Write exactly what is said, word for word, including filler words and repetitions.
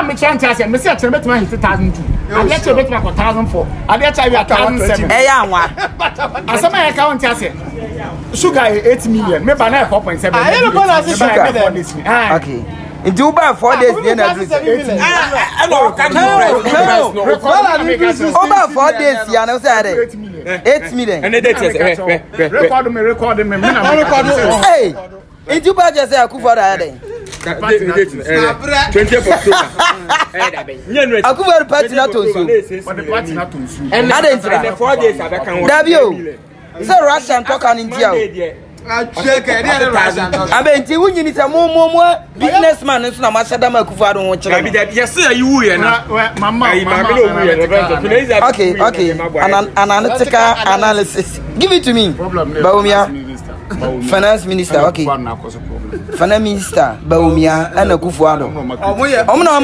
me chance say me say a bet me two thousand two. I bet you bet me one thousand four. I bet you one thousand seven. Eh ya nwa. Asama ya account say sugar eight million. Me banana four point seven. I don't know sugar. Okay. In two by four days, the end of it. I know. Over four days, you know, say eight million. And the date is record me, record me. Hey, in two by just say AKUFFO that twentieth of October. AKUFFO party not Tosoum. But the party not Tosoum. And that four days I can. W. So Russian talk on India. I check it. I mean, you need a more more businessman. It's not much that AKUFFo don't want to. Yes, sir, you will. Mama, okay, okay. An analytical analysis. Give it to me. Baumia, finance minister. Okay. Finance minister. Baumia and AKUFFo.